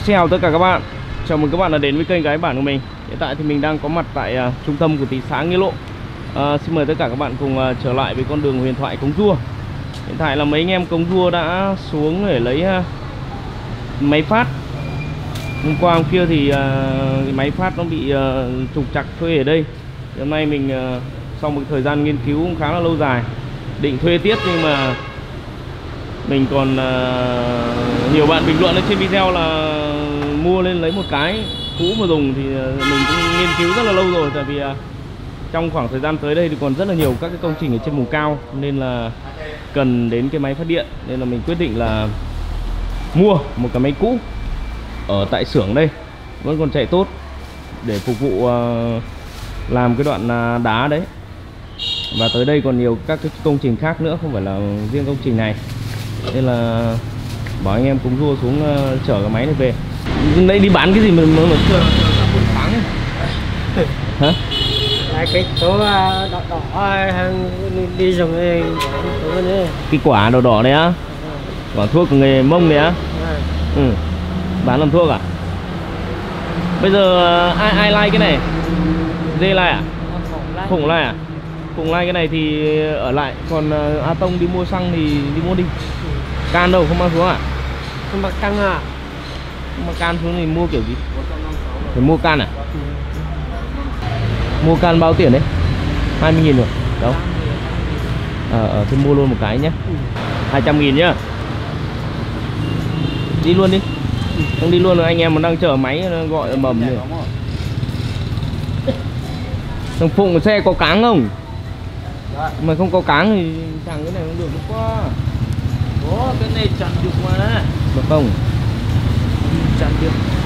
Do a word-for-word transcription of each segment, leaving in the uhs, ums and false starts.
Chào tất cả các bạn, chào mừng các bạn đã đến với kênh Gái Bản của mình. Hiện tại thì mình đang có mặt tại uh, trung tâm của thị xã Nghĩa Lộ. uh, Xin mời tất cả các bạn cùng uh, trở lại với con đường huyền thoại Cống Rua. Hiện tại là mấy anh em Cống Rua đã xuống để lấy uh, máy phát. Hôm qua hôm kia thì uh, cái máy phát nó bị uh, trục trặc thuê ở đây. Hôm nay mình uh, sau một thời gian nghiên cứu cũng khá là lâu dài, định thuê tiếp nhưng mà mình còn uh, nhiều bạn bình luận ở trên video là mua lên lấy một cái cũ mà dùng, thì uh, mình cũng nghiên cứu rất là lâu rồi. Tại vì uh, trong khoảng thời gian tới đây thì còn rất là nhiều các cái công trình ở trên vùng cao, nên là cần đến cái máy phát điện, nên là mình quyết định là mua một cái máy cũ ở tại xưởng đây, vẫn còn chạy tốt, để phục vụ uh, làm cái đoạn uh, đá đấy. Và tới đây còn nhiều các cái công trình khác nữa, không phải là riêng công trình này, nên là bảo anh em Cống Rua xuống uh, chở cái máy này về. Đây đi bán cái gì mà mà chờ một tháng ấy. Hả? Là cái số đỏ đỏ hàng đi dùng này, cái quả đỏ đỏ này á? Quả thuốc của nghề Mông này á? Ừ. Bán làm thuốc à? Bây giờ ai ai like cái này? Dê like à? Phụng like à? Phụng like cái này thì ở lại, còn A Tông đi mua xăng thì đi mua đi. Can đâu, không mang xuống à? Không mang can à? Không mang can xuống thì mua kiểu gì? Phải mua can à? Ừ. Mua can bao tiền đấy? hai mươi nghìn rồi. Đâu? Ờ, à, thì mua luôn một cái nhé. Ừ. hai trăm nghìn nhá. Đi luôn đi. Ừ. Không đi luôn rồi, anh em mà đang chở máy gọi mầm rồi. Thằng Phụng xe có cáng không? Dạ. Mà không có cáng thì chẳng cái này không được quá. Ủa, cái này chặn được mà. Được không? Chặn được.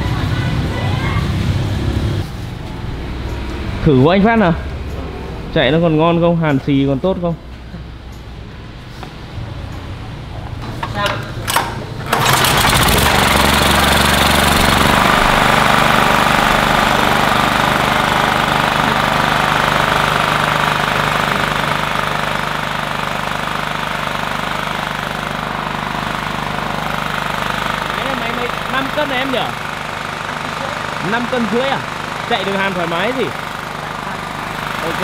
Thử của anh Phát nào. Chạy nó còn ngon không? Hàn xì còn tốt không? Sao? năm cân này em nhỉ? năm cân rưỡi à? Chạy được hàn thoải mái gì? Ok.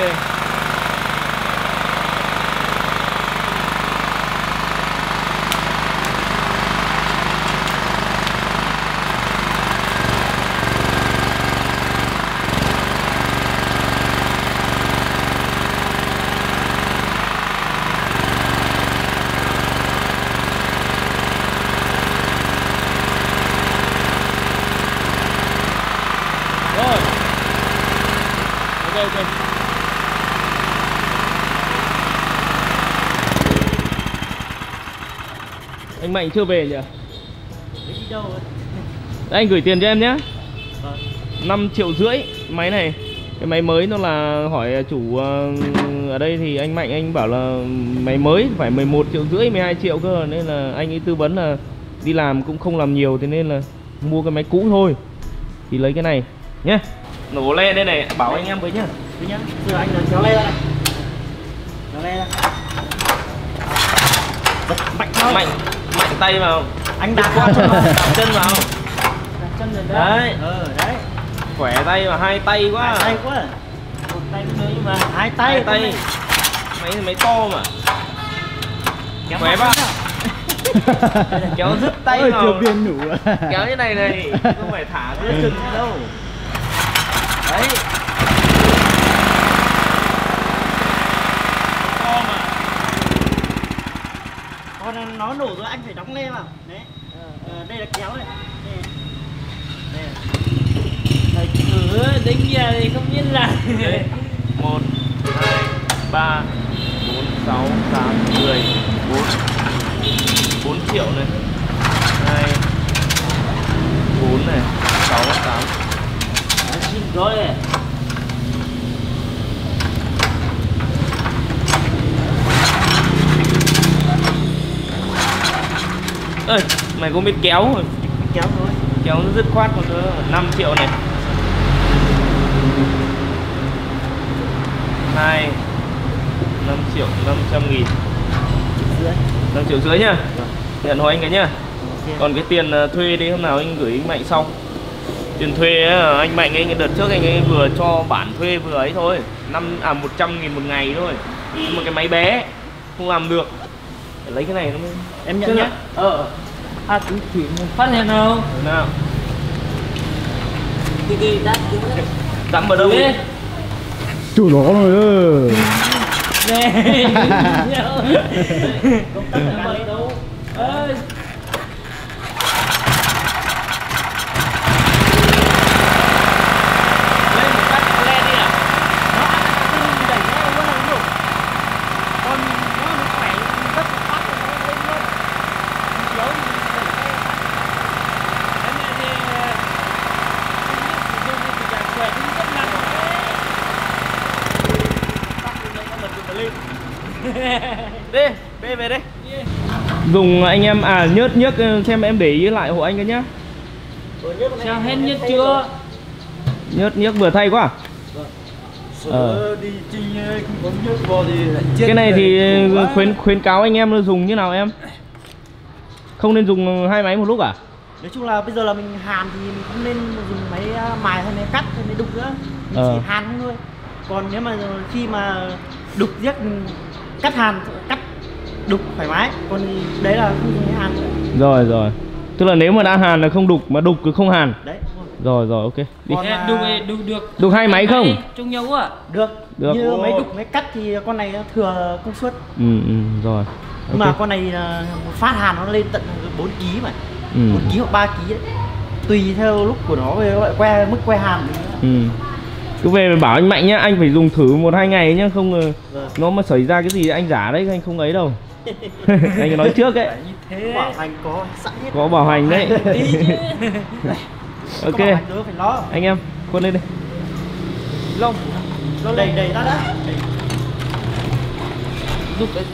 Rồi. Ok ok. Anh Mạnh chưa về nhỉ? Đi đâu rồi? Đấy, anh gửi tiền cho em nhé. Vâng. năm triệu rưỡi máy này. Cái máy mới nó là hỏi chủ ở đây thì anh Mạnh anh bảo là máy mới phải mười một triệu rưỡi, mười hai triệu cơ, nên là anh ấy tư vấn là đi làm cũng không làm nhiều, thế nên là mua cái máy cũ thôi. Thì lấy cái này nhé. Nổ le đây này, bảo anh em với nhá. Với nhá. Giờ anh là kéo le ra này. Kéo le ra. Mạnh thôi. Mạnh, mạnh tay vào. Anh đạp qua chân vào. Đạp chân vào. Đạp chân rồi đấy. Đấy. Ờ đấy. Khỏe tay mà, hai tay quá. Hai tay quá. Một tay nữa nhưng mà hai tay. Hai tay. Máy thì máy to mà. Kéo khỏe quá. Kéo dứt tay ôi, vào. chưa biên đủ à. Kéo như này này, không phải thả giữa chừng đâu. Đấy. To mà. Còn nó nổ rồi anh phải đóng le vào. Đấy. Ờ, đây là kéo này. Đây. Đây. Thầy cứ đánh nhà thì không biết là. Một, hai, ba, bốn, sáu, tám, mười, bốn, bốn triệu này, hai, bốn này, sáu, tám. Xin rồi này. Ơi, mày có biết kéo rồi. Kéo thôi. Kéo nó dứt khoát còn nữa. Năm triệu này. Hai, năm triệu năm trăm nghìn. năm triệu rưỡi nhá. Nhận hộ anh cái nhá. Còn cái tiền uh, thuê đi hôm nào anh gửi anh Mạnh sau. Tiền thuê ấy, anh Mạnh ấy đợt trước anh ấy vừa cho bản thuê vừa ấy thôi, năm à một trăm nghìn một ngày thôi. Nhưng mà cái máy bé không làm được. Để lấy cái này nó mới... Em nhận nhé. Ờ. À chú chuyển phát hiện không? Nào. Đi đi đắt chú. Dặm vào đâu đi? Chủ nó rồi ơ. Nè. Công tác là đâu? Ơi. Đi, đi về đây. Dùng anh em à nhớt nhớt xem em để ý lại hộ anh cái nhá. Sao hết nhất chưa? Nhớt nhớt vừa thay quá. Ờ. Đi chinh không có nhớt vào thì lại chết. Cái này thì khuyến khuyến cáo anh em dùng như nào em? Không nên dùng hai máy một lúc à? Nói chung là bây giờ là mình hàn thì mình không nên dùng máy mài hay máy cắt hay máy đục nữa. Mình ờ. chỉ hàn thôi. Còn nếu mà khi mà đục giết mình cắt hàn, cắt đục thoải mái. Còn đấy là không dùng hàn nữa. Rồi rồi. Tức là nếu mà đã hàn là không đục, mà đục cứ không hàn. Đấy. Rồi rồi ok. Đi. Còn, Đục đục được. Đục hai máy không? Chung nhau à? Được. Được. Như máy đục máy cắt thì con này nó thừa công suất. Ừ ừ rồi. Nhưng Okay. mà con này một phát hàn nó lên tận bốn ki lô gam mà. Ừ. bốn ki lô gam hoặc ba ki lô gam đấy. Tùy theo lúc của nó về loại que mức que hàn thì Ừ. Cứ về bảo anh Mạnh nhá, anh phải dùng thử một hai ngày nhá, không vâng. nó mà xảy ra cái gì anh giả đấy, anh không ấy đâu. Anh nói trước ấy. thế bảo hành có sẵn hết. Có bảo hành đấy. Ok. Có bảo hành rồi phải lo. Anh em, quân lên đây. Lông. Nó đầy đầy ra đã. Đục đấy.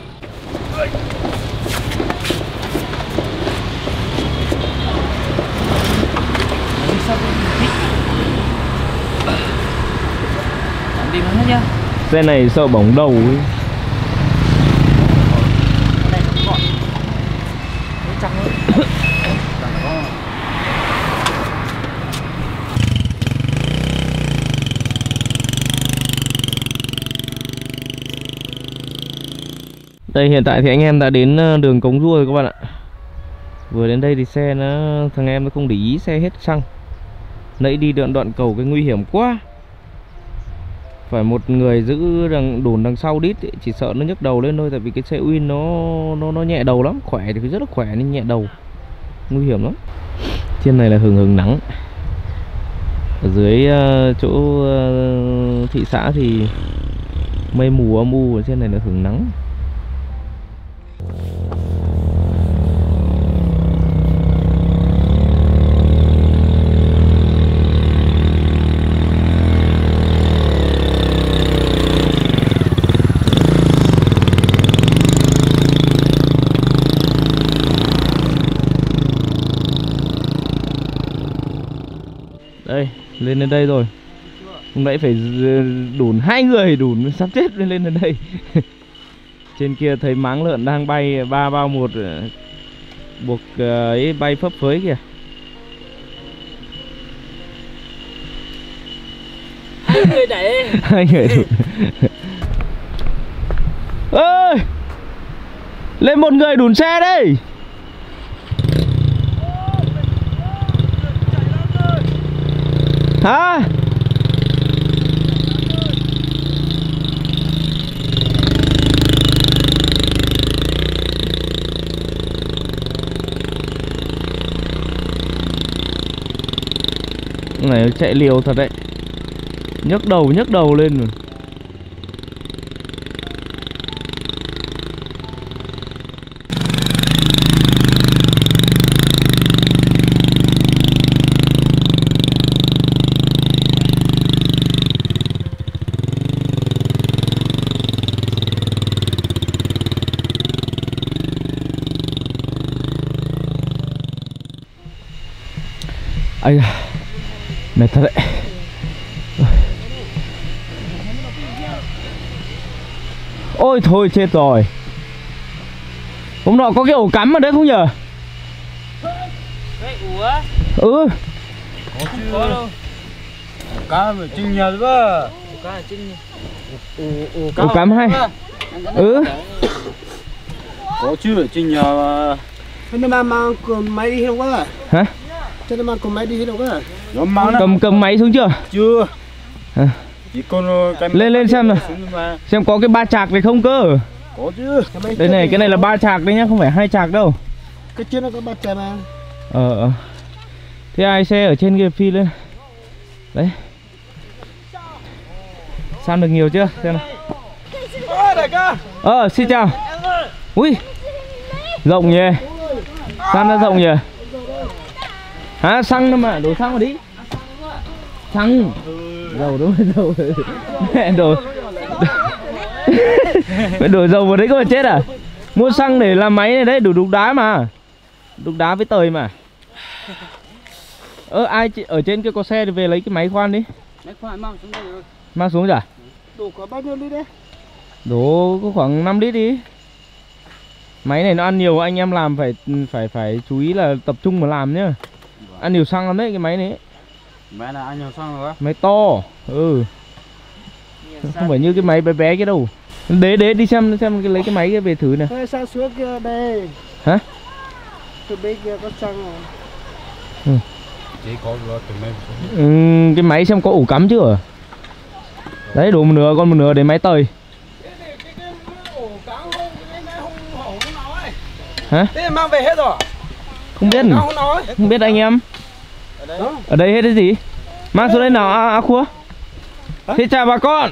Đi hết nhá. Xe này sợ bỏng đầu ấy. Đây nó gọn. Nó trắng hơn. Đây hiện tại thì anh em đã đến đường Cống Rua rồi các bạn ạ. Vừa đến đây thì xe nó thằng em nó không để ý xe hết xăng. Nãy đi đoạn đoạn cầu cái nguy hiểm quá. Phải một người giữ đằng đồn đằng sau đít ấy, chỉ sợ nó nhấc đầu lên thôi, tại vì cái xe Win nó nó nó nhẹ đầu lắm, khỏe thì rất là khỏe nhưng nhẹ đầu. Nguy hiểm lắm. Trên này là hừng hừng nắng. Ở dưới uh, chỗ uh, thị xã thì mây mù âm u, ở trên này là hừng nắng. Đây, lên đến đây rồi. Hôm nãy phải đủn hai người đủn sắp chết lên lên đến đây. Trên kia thấy máng lợn đang bay ba bao một buộc ấy bay phấp phới kìa. Hai người đẩy. Hai người đủn. Ơi! Lên một người đủn xe đây. Hả? Này chạy liều thật đấy. Nhấc đầu nhấc đầu lên rồi. Ây da, mệt thật đấy. Ôi thôi chết rồi. Hôm nọ có cái ổ cắm ở đấy không nhờ? Ủa? Ừ. Không có đâu. Cá mà chinh nhà quá. Cá là chinh nhỉ? Ủa cắm hay. Ừ. Có chứ chinh nhà mà. Thế nên mà mang con máy đi đâu quá. Hả? Thế nên mang con máy đi đâu quá. Nó mang Cầm cầm máy xuống chưa? chưa. À. Chỉ con cái Lên lên xem nào. Xem có cái ba chạc này không cơ. Có chứ. Đây này, cái này là ba chạc đấy nhá, không phải hai chạc đâu. Cái trên nó có ba chạc mà. Ờ ờ. Thế ai xe ở trên kia phi lên. Đấy. Săn được nhiều chưa? Xem nào. Ờ, xin chào. Ui. Rộng nhỉ. Săn ra rộng nhỉ. Hả, xăng đâu mà, đổ xăng vào đi. Xăng. Dầu đúng không? Dầu. Mẹ đổ. Mẹ đổ dầu vào đấy có mà chết à? Mua xăng để làm máy này đấy, đủ đục đá mà. Đục đá với tời mà. Ơ, ai ở trên kia có xe thì về lấy cái máy khoan đi. Máy khoan mang xuống đây rồi. Mang xuống rồi à? Đổ có bao nhiêu lít đấy? Đổ có khoảng năm lít đi. Máy này nó ăn nhiều, anh em làm phải phải phải chú ý là tập trung mà làm nhá. Ăn nhiều xăng lắm đấy cái máy này. Máy là ăn nhiều xăng rồi á. Máy to. Ừ. Không phải như cái máy bé bé kia đâu. Đế đế đi xem xem cái lấy cái máy kia về thử nè. Thế sao xuống kia đây? Hả? Từ bên kia có xăng rồi. Ừ. Chỉ có rồi tụi mình. Ừ, cái máy xem có ổ cắm chưa? Đấy, đổ một nửa, còn một nửa để máy tời. Hả? Thế mang về hết rồi. Không biết. Không nói. Không biết anh em. Ở đây hết cái gì? Mang xuống đây nào à, à khua. Xin chào bà con.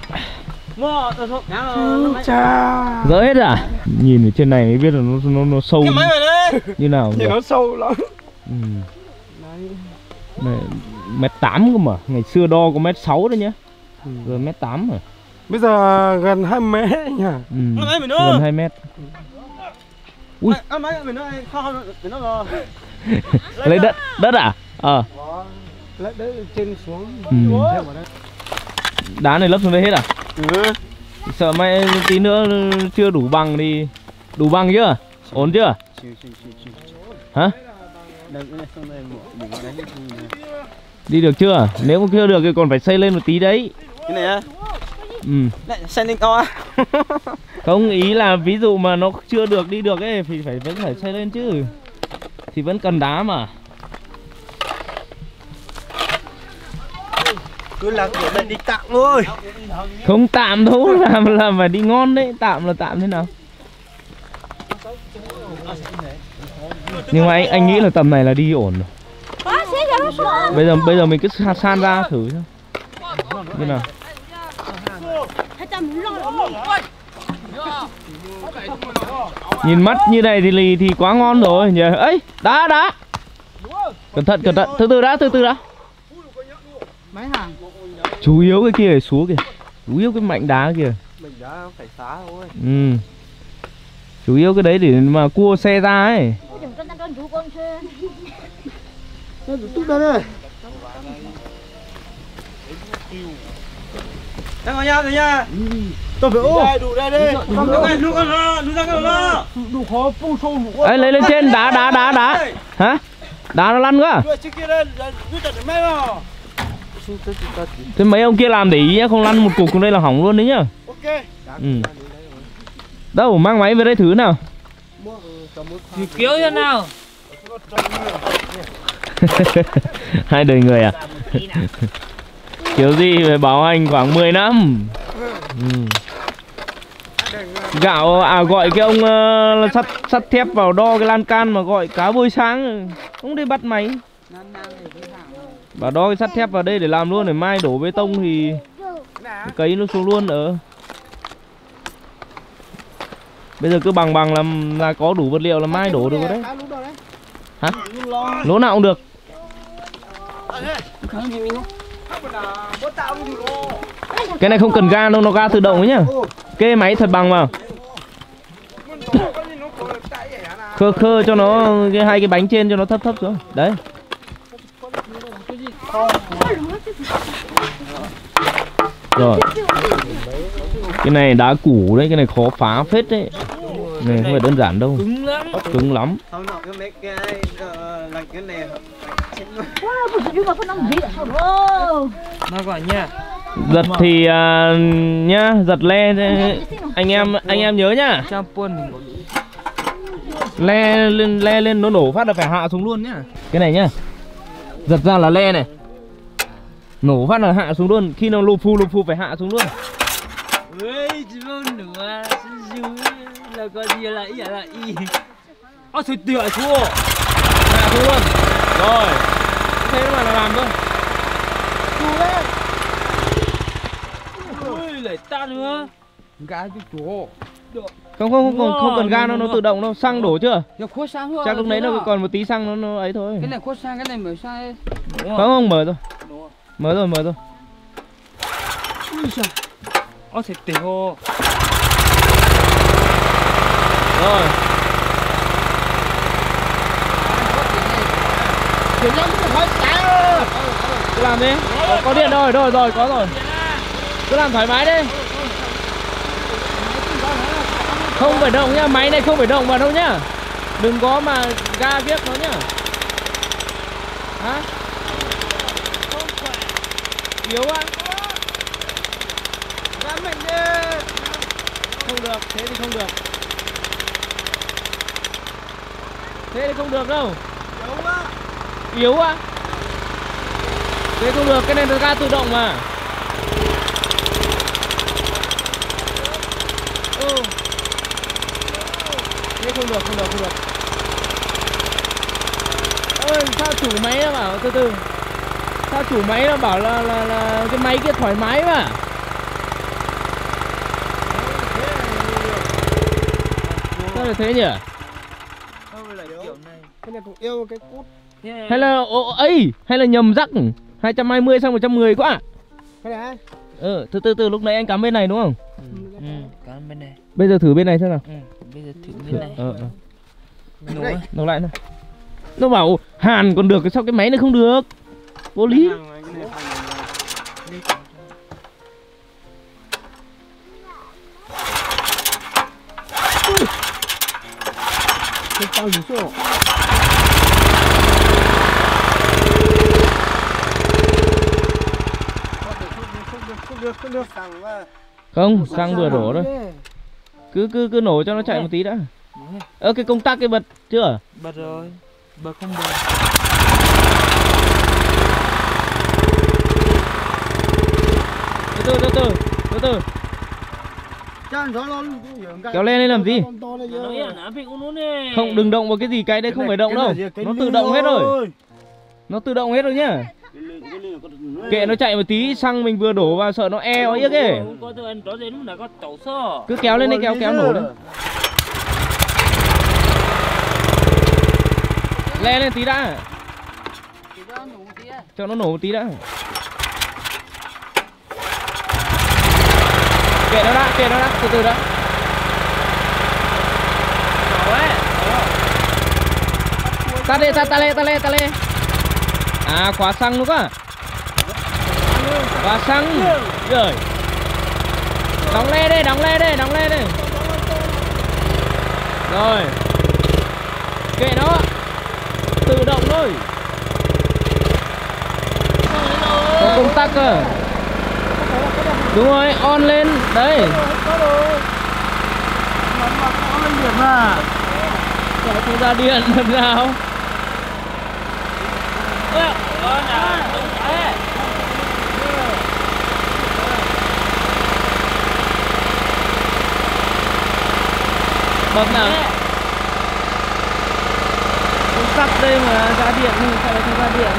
Chà. Dỡ hết à? Nhìn ở trên này mới biết là nó nó, nó sâu Cái máy này đấy. như nào nhỉ? Nhìn nó sâu lắm. Ừ. Này, mét tám cơ mà. Ngày xưa đo có mét sáu đấy nhá. Giờ mét tám rồi. Bây giờ gần hai mét nhỉ. Ừ. Gần hai mét. Ui. Ăn máy mình nó không mình nó rồi. Lấy đất đất à? Ờ. Lấy đấy trên xuống. Ừ. Đá này lấp xuống đây hết à? Ừ. Sợ mày tí nữa chưa đủ bằng thì đủ bằng chưa? Ổn chưa? Hả? Đi được chưa? Nếu chưa được thì còn phải xây lên một tí đấy. Cái này á? Ừ. Xây lên to á? Không, ý là ví dụ mà nó chưa được đi được ấy thì phải vẫn phải xây lên chứ. Thì vẫn cần đá mà. Cứ là kiểu đây đi tạm thôi. Không tạm đâu, làm là phải đi ngon đấy. Tạm là tạm thế nào? Nhưng mà anh anh nghĩ là tầm này là đi ổn rồi. Bây giờ bây giờ mình cứ san ra thử xem. Như nào? Nhìn mắt như này thì thì quá ngon rồi nhỉ. Ấy, đá đá. Cẩn thận cẩn thận, từ từ đã, từ từ đã. Máy hàng. Chú yếu cái kia xuống kìa. Chú yếu cái mảnh đá kìa. Mình đã phải xá thôi. Ừ. Chú yếu cái đấy để mà cua xe ra ấy. Nó tút ra đây. Đang ngồi nha, rồi nha. Tôi phải ôm. Đủ ra đi. Không đủ ra, đủ ra, đủ ra cái đó. Đủ khó phun sâu đủ. Ấy lấy lên trên đá đá đá đá. Hả? Đá nó lăn quá. Trước kia đây, cứ chặt được máy vào. Thế mấy ông kia làm để ý nhá, không lăn một cục xuống đây là hỏng luôn đấy nhá. Ok. Ừ. Đâu, mang máy về đây thử nào. Thì kéo thế nào? Hai đời người à? Kiểu gì phải bảo anh khoảng mười năm. Ừ. Gạo à, gọi cái ông uh, sắt sắt thép vào đo cái lan can mà gọi cá bôi sáng không đi bắt máy. Bảo đo cái sắt thép vào đây để làm luôn, để mai đổ bê tông thì cấy nó xuống luôn. Ở bây giờ cứ bằng bằng là, là có đủ vật liệu là mai đổ được đấy. Hả? Lỗ nào cũng được. Cái này không cần ga đâu, nó ga tự động ấy nhá. Kê máy thật bằng vào. Khơ khơ cho nó cái hai cái bánh trên cho nó thấp thấp xuống. Đấy. Rồi. Cái này đá củ đấy, cái này khó phá phết đấy. Này không phải đơn giản đâu. Cứng lắm. Cứng lắm. Không nọ cái mấy cái là cái này Nó gọi nha. Giật thì à, nhá, giật le anh em anh em nhớ nhá. Trăm quân. Le lên le lên nó nổ phát là phải hạ xuống luôn nhá. Cái này nhá. Giật ra là le này. Nổ phát là hạ xuống luôn, khi nào lô phu lô phu phải hạ xuống luôn. Ui, chỉ vô nữa, là có gì là ý là ý. Ơ thôi tựa thua. Hạ xuống luôn. Rồi. Thế mà là làm thôi. Ui, lại ta nữa. Gái chứ chú. Không không không không cần ga nó nó tự động đâu. Xăng đổ chưa? Giờ khuất sang thôi. Chắc lúc đấy nó còn một tí xăng nó nó ấy thôi. Cái này khuất sang, cái này mở sai. Không không mở rồi. Mở rồi mở rồi. Ui giời. Ơ thôi tựa. Rồi. Cứ làm đi. Có, có điện rồi, rồi rồi có rồi. Cứ làm thoải mái đi. Không phải động nhá, máy này không phải động vào đâu nhá. Đừng có mà ga viết nó nhá. Hả? Yếu á. Ra mình đi. Không được, thế thì không được. Thế thì không được đâu. Yếu á. Yếu á. Thế không được, cái này là ga tự động mà. Ừ. Thế không được, không được, không được. Ơi, sao chủ máy nó bảo từ từ. Sao chủ máy nó bảo là là là cái máy kia thoải mái mà. Sao lại thế nhỉ? Cái này cũng yêu cái cút. Hay là ồ, ấy, hay là nhầm rắc hai trăm hai mươi sang một trăm mười quá. Cái này. Ừ, từ từ từ lúc nãy anh cắm bên này đúng không? Ừ, cắm bên này. Bây giờ thử bên này xem nào. Ừ, bây giờ thử bên này. Ờ, ờ. Nổ ấy. Nổ lại nào. Nó bảo hàn còn được, sao cái máy này không được? Vô lý. Cái tao gì số. Không, xăng vừa đổ thôi. Cứ cứ cứ nổ cho nó chạy một tí đã. Ơ cái công tắc cái bật chưa? Bật rồi. Bật không được. Từ từ từ từ từ từ. Kéo lên đây làm gì? Không, đừng động vào cái gì, cái đấy không phải động đâu. Nó tự động hết rồi. Nó tự động hết rồi nhá. Kệ nó chạy một tí, xăng mình vừa đổ vào sợ nó e nó yếc ấy. Cứ kéo lên đi, kéo kéo nổ đấy. Le lên tí đã. Cho nó nổ một tí đã. Kệ nó đã, kệ nó đã, từ từ đã. Ta lên, ta ta lên, ta lên, ta lên. À, khóa xăng luôn á. Khóa xăng. Rồi. Đóng le đây, đóng le đây, đóng le đây. Rồi. Kệ nó. Tự động thôi. Có công tắc cơ. Đúng rồi, on lên. Đấy. On lên điện mà. Sao không ra điện làm nào? Bật nào. Công tắc đây mà ra điện thì sao lại không ra điện?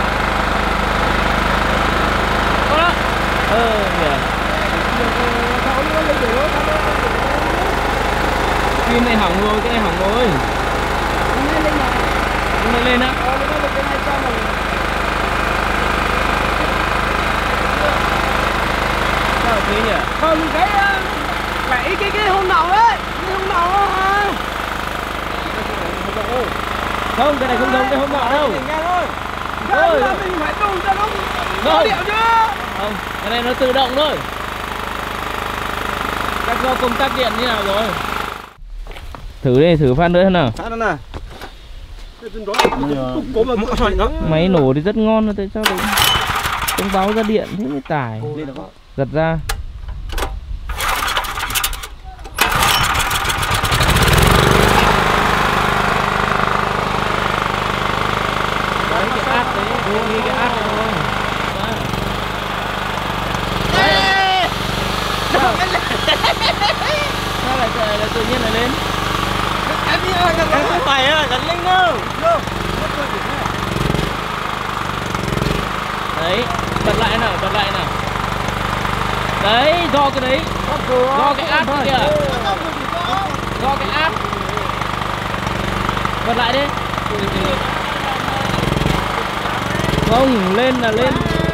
Ờ nhỉ. Pin này hỏng rồi, cái này hỏng rồi. Không lên lên á. Sao thế nhỉ? Không cái cái cái cái hôm nào ấy, cái hôm nào á. Không, cái này không giống cái hôm nọ đâu. Thôi, mình phải đùng cho nó có điện chứ. Không, cái này nó tự động thôi. Chắc do công tắc điện như nào rồi. Thử đi, thử phát nữa thế nào. Phát nó nào. Máy nổ thì rất ngon rồi, tại sao lại không báo ra điện thế mới tải. Giật ra. Đấy cái át đấy, vô nghĩ cái át đấy thôi. Sao lại là tự nhiên lại lên? Em đi ơi, em không phải à, gắn lên đâu. Đấy, bật lại nào, bật lại nào. Đấy, do cái đấy, do cái áp kìa, do cái áp. Bật lại đi. Không, lên là lên.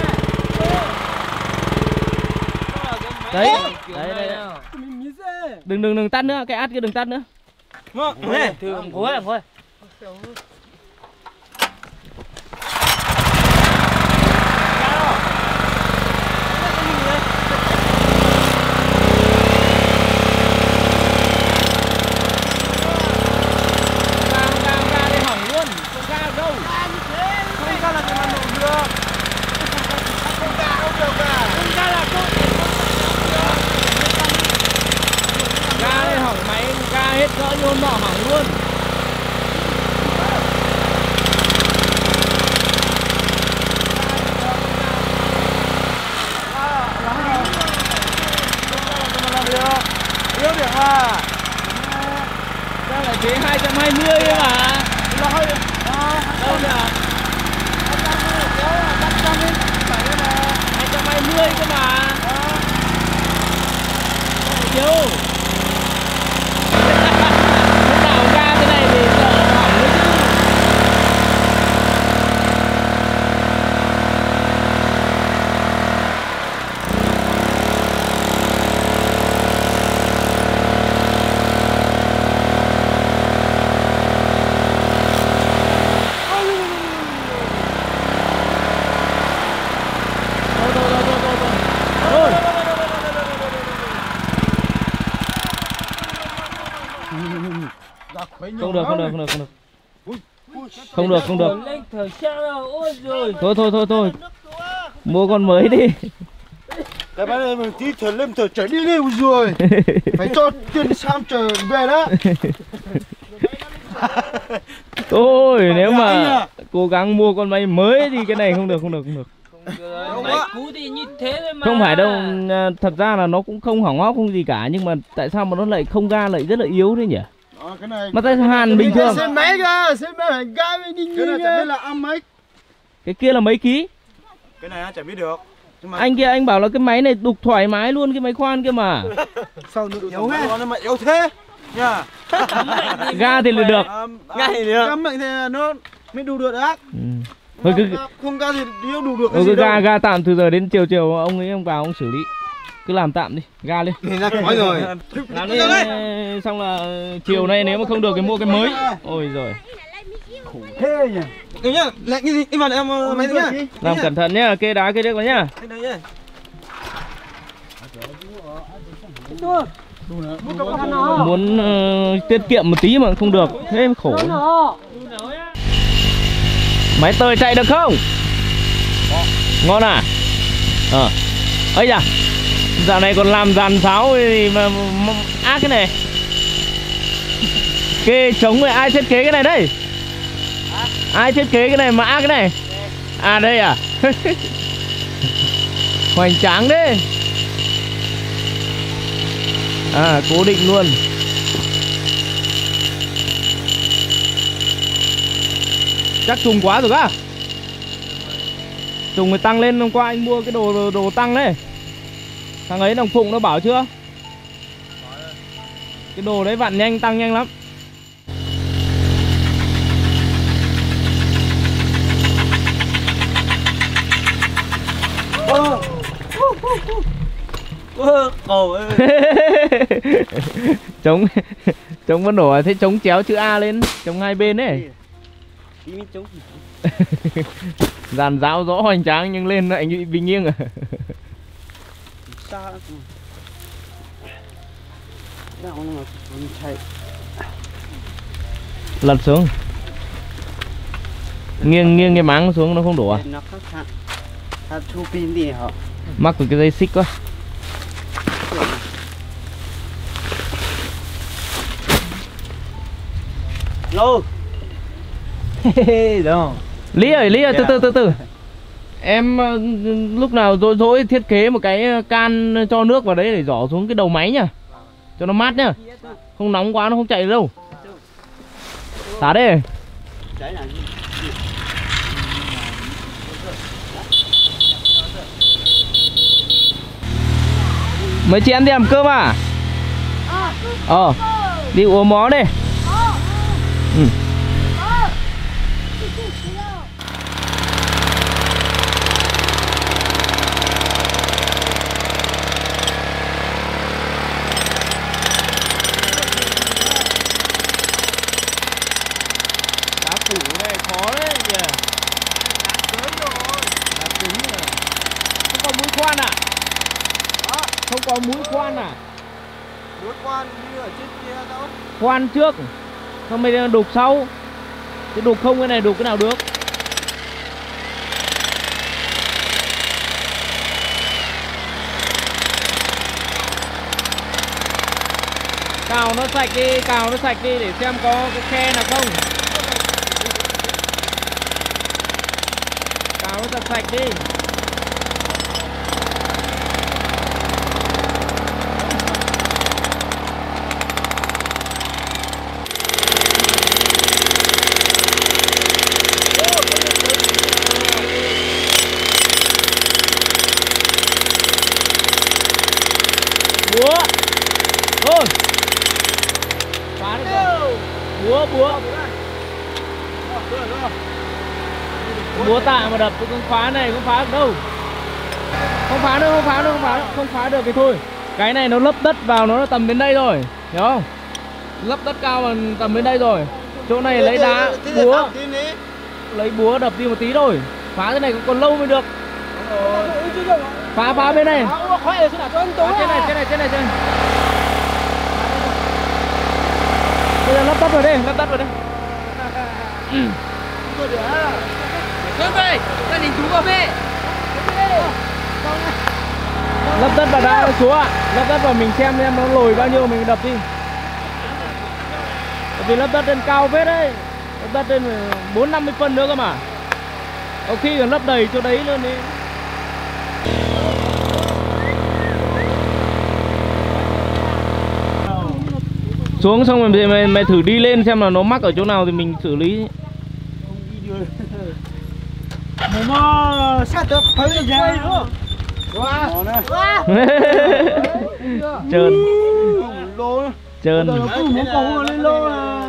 Đấy, đấy, đấy, đấy. Đừng đừng đừng tắt nữa, cái át kia đừng tắt nữa. Thường khối à khối. Hết cỡ như hôm nọ hỏng luôn. Yếu điểm à. Sao lại chế hai trăm hai mươi ấy mà. Đâu nhỉ? hai trăm hai mươi cơ mà. Chiếu. Không được, không được, không được, không được. Không được, không được. Thôi thôi thôi thôi. Mua con mới đi. Cái bác này mình tí thở lên thở chảy đi đi rồi. Phải cho tiền xăm trở về đó. Thôi nếu mà cố gắng mua con máy mới thì cái này không được, không được, không được. Máy cũ thì như thế thôi mà. Không phải đâu, thật ra là nó cũng không hỏng hóc không gì cả, nhưng mà tại sao mà nó lại không ga lại rất là yếu thế nhỉ? À, cái này mà tại sao hàn bình thường? Xe máy cơ, xe máy phải ga với đi. Cái này chẳng biết là âm mấy. Cái kia là mấy ký? Cái này chẳng biết được. Nhưng mà anh kia anh bảo là cái máy này đục thoải mái luôn cái máy khoan kia mà. sao được yếu thế? Nó mà yếu thế nha. Ga thì là được. Ga thì được. Ga mạnh thì nó mới đủ được ác. Ừ. Thôi cứ không ga thì điêu đủ được cái ừ, gì cứ đâu. ga ga tạm từ giờ đến chiều chiều ông ấy ông vào ông xử lý. Cứ làm tạm đi, ga lên. Thì ra nói rồi. Làm đi xong là chiều nay nếu mà không được thì mua cái mới. Ôi rồi. Thế nhỉ. Đúng nhá, lại đi đi vào em máy nhá. Làm cẩn thận nhá, kê đá kê đếc vào nhá. Đây đây nhá. Muốn uh, tiết kiệm một tí mà không được, thế mới khổ. Máy tơi chạy được không? Ngon à? Ờ. Ấy da. Dạo này còn làm dàn pháo thì mà, mà ác cái này. Kê chống với ai thiết kế cái này đây? Ai thiết kế cái này mà ác cái này? À đây à? Hoành tráng đấy. À cố định luôn. Chắc trùng quá rồi á. Trùng mới tăng lên, hôm qua anh mua cái đồ đồ, đồ tăng đấy. Thằng ấy đồng Phụng nó bảo chưa? Cái đồ đấy vặn nhanh, tăng nhanh lắm. Ồ ơi. Chống chống vẫn nổ, thế chống chéo chữ A lên, chống hai bên đấy. Dàn giáo rõ hoành tráng nhưng lên anh bị bị nghiêng à. Lật xuống. Nghiêng nghiêng cái máng xuống nó không đổ à? Nó khác hẳn. Thật thu pin đi hả? Mắc với cái dây xích quá. Lô. Đó. Lý ơi, Lý ơi, từ từ từ từ. Em ờ, lúc nào dỗi dỗi thiết kế một cái can cho nước vào đấy để giỏ xuống cái đầu máy nhá. Cho nó mát nhá. Không nóng quá nó không chạy được đâu. Thả đây. Mấy chị ăn đi làm cơm à? Ờ. Đi uống mó đi. Ừ. Đá củ này khó đấy nhỉ. Đá cứng rồi. Đá cứng rồi. Không có mũi khoan à? Không có mũi khoan à? Mũi khoan như ở trên kia đâu? Khoan trước. Xong mới đục sau. Chứ đục không cái này đục cái nào được. Cào nó sạch đi, cào nó sạch đi để xem có cái khe nào không. Cào nó thật sạch đi. Búa. Thôi. Phá được rồi. Búa, búa. Búa tạ mà đập tôi không phá này, không phá được đâu. Không phá được, không phá được, không phá được, không phá được thì thôi. Cái này nó lấp đất vào nó tầm đến đây rồi, hiểu không? Lấp đất cao mà tầm đến đây rồi. Chỗ này lấy đá, búa. Lấy búa đập đi một tí rồi. Phá cái này còn lâu mới được. Phá phá bên này. Phá trên này, trên này, trên này, trên này. Bây giờ lắp đất vào đây, lắp đất vào đây. Ừ. Gia đình chú vào về. Lắp đất vào đã chú ạ. Lắp đất vào mình xem xem nó lồi bao nhiêu mình đập đi. Bởi vì lắp đất lên cao vết đấy. Lắp đất lên bốn năm mươi phân nữa cơ mà. Có khi còn lắp đầy chỗ đấy luôn đi. Xuống xong rồi mày, mày thử đi lên xem là nó mắc ở chỗ nào thì mình xử lý. Mà sát được thấy được ra nữa. Wow. Trơn. Lô. Trơn. Muốn cầu lên lô là.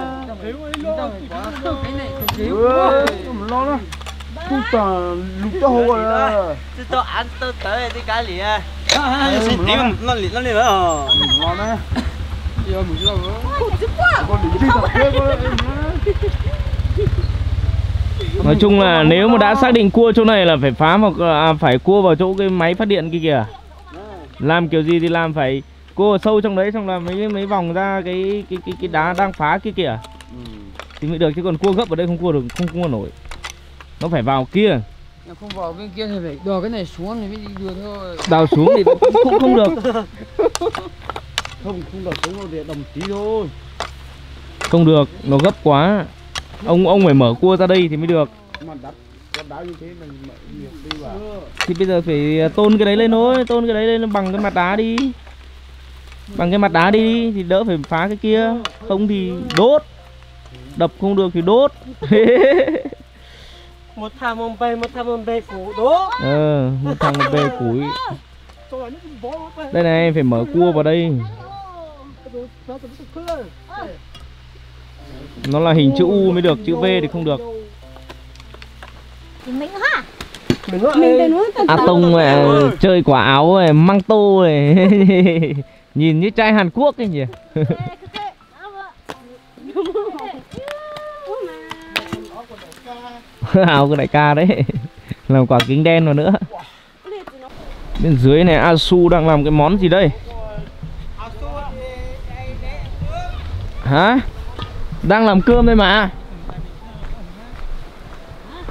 Lô đó. Không tờ lúc đó hồ rồi. Chứ tôi ăn tôi tới thì cái gì à? Nó nó liền nó liền nữa. Lô nè. Giờ mình chưa con đi đi tập kia con. Nói chung là nếu mà đã xác định cua chỗ này là phải phá hoặc à, phải cua vào chỗ cái máy phát điện kia kìa. Làm kiểu gì thì làm phải cua sâu trong đấy xong là mấy mấy vòng ra cái cái cái cái đá đang phá kia kìa. Thì mới được, chứ còn cua gấp ở đây không cua được, không cua nổi. Nó phải vào kia. Không vào bên kia thì phải đò cái này xuống thì mới đi được thôi. Đào xuống thì cũng không, không được. Không không đào xuống đâu để đồng tí thôi. Không được, nó gấp quá. Ông ông phải mở cua ra đây thì mới được. Mà đắt, đá như thế mình nhiều đi vào. Thì bây giờ phải tôn cái đấy lên thôi, tôn cái đấy lên bằng cái mặt đá đi. Bằng cái mặt đá đi thì đỡ phải phá cái kia. Không thì đốt. Đập không được thì đốt. Một thằng một bê, một thằng một bê củ đố. Ờ, một thằng một bê củi. Đây này, phải mở cua vào đây. Nó là hình chữ U mới được, chữ V thì không được. Mình hả? À Tông mà chơi quả áo này, măng tô này. Nhìn như trai Hàn Quốc ấy nhỉ. Áo của đại ca đấy. Làm quả kính đen vào nữa. Bên dưới này Asu đang làm cái món gì đây? Hả? Đang làm cơm đây mà.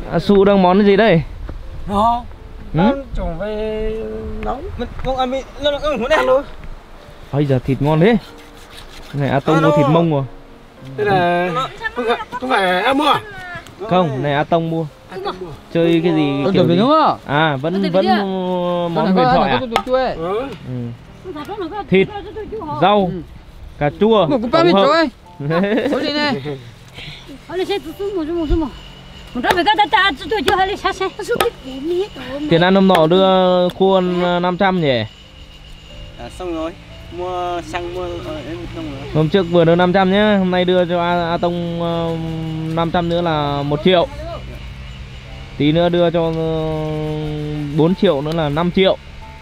À, Su đang món gì đây? Nó Ừ? trồng về nấu mình không ăn bị nó nó muốn ăn luôn. Bây giờ thịt ngon thế. Này A Tông mua thịt mông rồi. Đây là không phải không phải em mua. Không, này A Tông mua. Chơi cái gì Tôi kiểu được gì? đúng không? À vẫn vẫn mua món huyền thoại à? Ừ. Ừ. Thịt, rau, cà chua, Một cục tổng hợp. rồi. Số đi nè. Tiền ăn hôm nọ đưa khuôn năm trăm nhỉ? À, xong rồi. Mua xăng mua ờ, em xong rồi. Hôm trước vừa đưa năm trăm nhé, hôm nay đưa cho A, A Tông uh, năm trăm nữa là một triệu. Tí nữa đưa cho uh, bốn triệu nữa là năm triệu.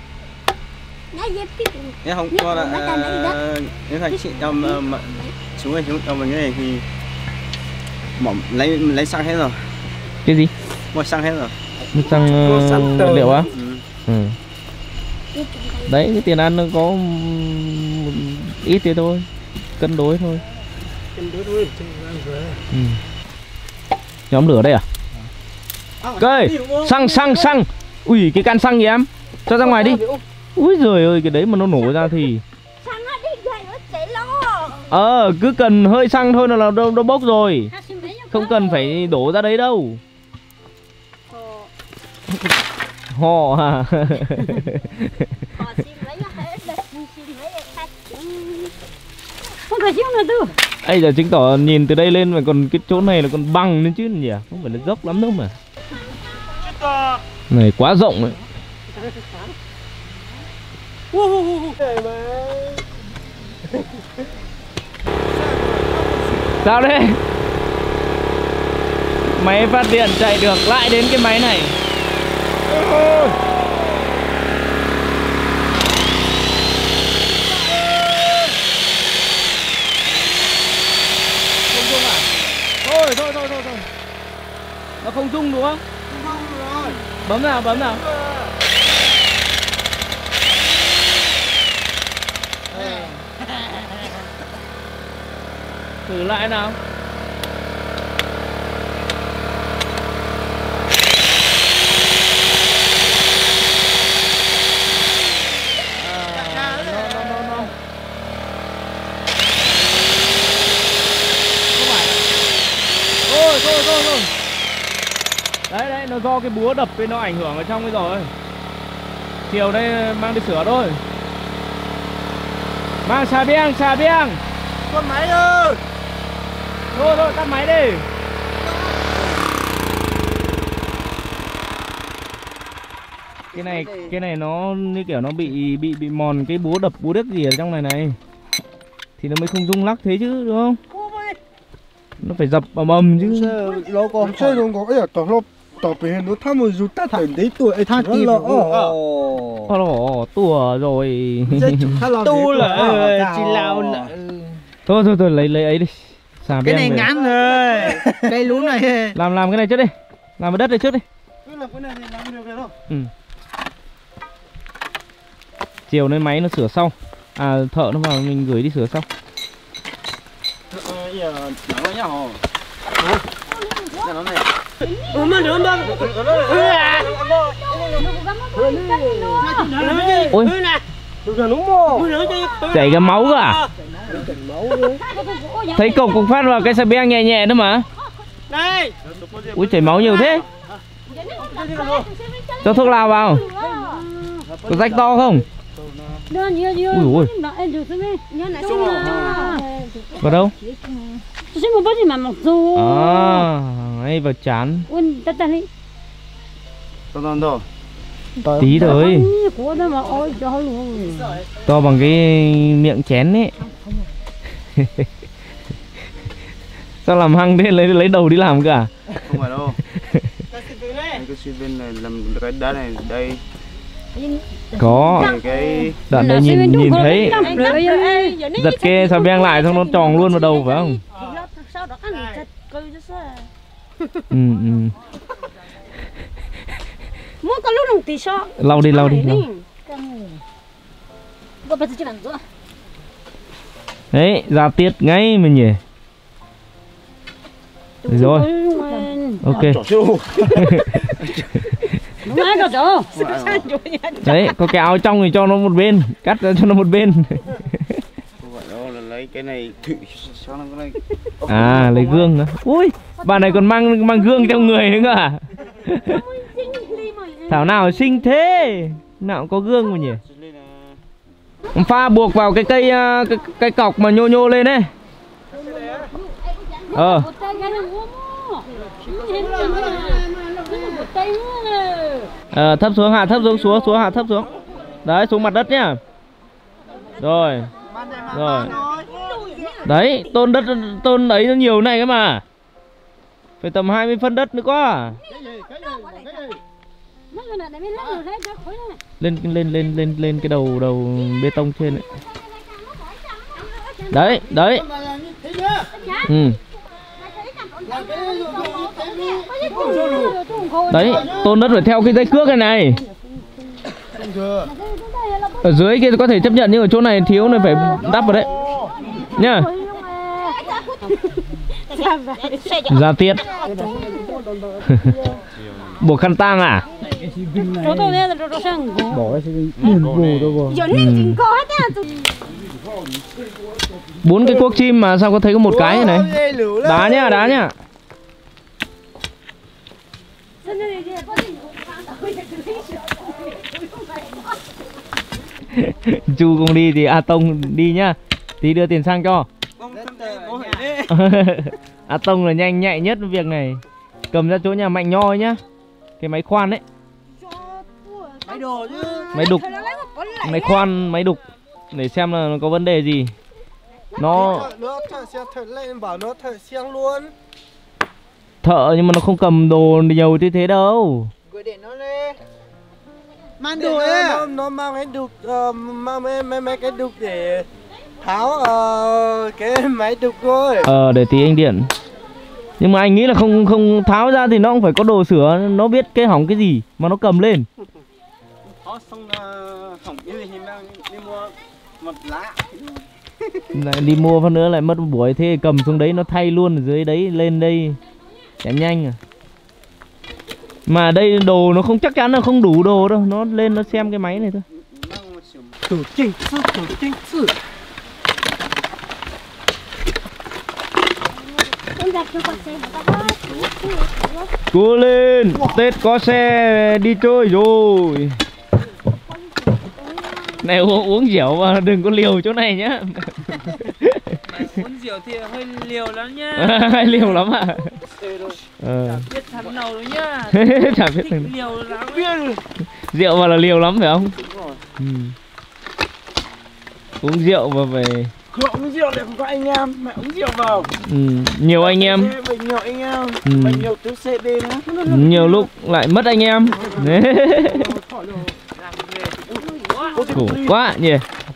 Em hôm qua là nếu thằng chị cho chú ơi chú cho mình cái này thì mỏng lấy lấy xăng hết rồi. Cái gì? Mua xăng hết rồi. Mua xăng uh, vật liệu á? Ừ. Ừ. Đấy, cái tiền ăn nó có ít thế thôi, cân đối thôi. Cân đối thôi. Ừ. Nhóm lửa đây à? Cây, xăng xăng xăng. Ui, cái can xăng gì em? Cho ra ngoài đi. Úi giời ơi, cái đấy mà nó nổ ra thì Ờ, cứ cần hơi xăng thôi là nó, nó bốc rồi. Không cần phải đổ ra đấy đâu. Họ à? Ây giờ chứng tỏ nhìn từ đây lên mà còn cái chỗ này là còn bằng lên chứ nhỉ? Không phải là dốc lắm đâu mà. Này quá rộng đấy. Sao đây? Máy phát điện chạy được lại đến cái máy này. Thôi thôi thôi thôi thôi. Nó không rung đúng không? Không rồi. Bấm nào, bấm nào. Thử lại nào. À, no, no, no, no. Không phải. Thôi thôi thôi thôi. Đấy đấy, nó do cái búa đập với nó ảnh hưởng ở trong cái rồi. Chiều đây mang đi sửa thôi. Mang xà beng, xà beng. Con máy ơi. Thôi thôi, tắt máy đi. Cái này cái này nó như kiểu nó bị bị bị mòn cái búa đập búa đứt gì ở trong này này. Thì nó mới không rung lắc thế chứ đúng không? Nó phải dập ầm ầm chứ. Nó còn chơi nó có ấy tỏ nó tỏ về nó tham một dù ta thành đấy tuổi tha tiền. Ồ lỏ tùa rồi. Tu là chỉ lao Thôi thôi thôi lấy lấy ấy đi. Xà cái beng này về. ngắn rồi. Cây lú này. Làm làm cái này trước đi. Làm cái đất này trước đi. Cứ làm cái này thì làm được rồi đâu. Ừ. Chiều nay máy nó sửa xong. À thợ nó vào mình gửi đi sửa xong. Ờ giờ nó nhá hồ. Hả? Nó này. Ừ mà nữa đâu. Ôi. Chảy cái máu cơ à? Thấy cục cục phát vào cái xà beng nhẹ nhẹ nữa mà. Đây. Ui chảy máu nhiều thế. Cho thuốc lào vào. Có rách to không? Ui ui. Vào đâu? À, ấy vào chán. Tao đâu. Tí thôi. To bằng cái miệng chén ấy. Sao làm hăng thế, lấy lấy đầu đi làm cơ à? Không phải đâu. Cái xi bên này làm cái đá này đây. Có. Cái Đoạn đây nhìn nhìn thấy. Giật cái xà beng lại xong nó tròn luôn vào đầu phải không? Ừ ừ. Lau đi lau đi lau. Đấy, ra tiết ngay mình nhỉ. Được rồi. Ok. Ai có chỗ. Đấy, có cái áo trong thì cho nó một bên, cắt ra cho nó một bên. Đó là lấy cái này thử sao nó cái này. À, lấy gương nữa. Ui, bà này còn mang mang gương trong người nữa à? Thảo nào xinh thế, nào cũng có gương mà nhỉ. Pha buộc vào cái cây cái, cái cọc mà nhô nhô lên đấy. Ờ. À, thấp xuống, hạ thấp xuống, xuống xuống hạ thấp xuống. Đấy, xuống mặt đất nhá. Rồi. Rồi. Đấy, tôn đất tôn ấy nó nhiều này cơ mà. Phải tầm hai mươi phân đất nữa quá. Lên lên lên lên lên cái đầu đầu bê tông trên ấy. Đấy, đấy. Ừ. Đấy, tôn đất phải theo cái dây cước này này. Ở dưới kia có thể chấp nhận nhưng ở chỗ này thiếu này phải đắp vào đấy. Nhá. Ra tiết. Buộc khăn tang à? Bỏ cái bùn bù đâu rồi. Bốn cái cuốc chim mà sao có thấy có một cái này? Đá nhá, đá nhá. Chu không đi thì A Tông đi nhá. Tí đưa tiền sang cho. A Tông là nhanh nhạy nhất việc này. Cầm ra chỗ nhà Mạnh Nho ấy nhá. Cái máy khoan đấy. Máy đồ chứ. Máy đục. Máy khoan, máy đục. Để xem là nó có vấn đề gì. Nó Nó thợ xe thợ lên bảo nó thợ xiang luôn. Thợ nhưng mà nó không cầm đồ nhiều như thế đâu. Gửi để nó lên. Mang Để đồ nó, ấy. nó, nó mang cái đục uh, mang mấy, mấy, mấy cái đục để tháo uh, cái máy đục thôi. Ờ để tí anh điện. Nhưng mà anh nghĩ là không không tháo ra thì nó cũng phải có đồ sửa, nó biết cái hỏng cái gì mà nó cầm lên. Đó xong hỏng cái gì mang đi mua một lá. Lại đi mua phát nữa lại mất một buổi, thế cầm xuống đấy nó thay luôn ở dưới đấy lên đây chả nhanh à. Mà đây đồ nó không chắc chắn là không đủ đồ đâu, nó lên nó xem cái máy này thôi. Thử chỉnh sư, thử chỉnh sư. Cố lên, Tết có xe đi chơi rồi. Này uống, uống rượu mà đừng có liều chỗ này nhá. Uống rượu thì hơi liều lắm nhá. Hơi liều lắm à? Ờ. Chả biết thằng nào nữa nhá. Chả biết thằng liều lắm. Rượu mà là liều lắm phải không? Ừ. Uống rượu mà phải. Không uống rượu lại không có anh em, mẹ uống rượu vào. Ừ. Nhiều anh em. Mình nhiều anh em, Ừ. mình nhiều thứ xê đê nữa. Nhiều lúc lại mất anh em. Khổ quá nhỉ.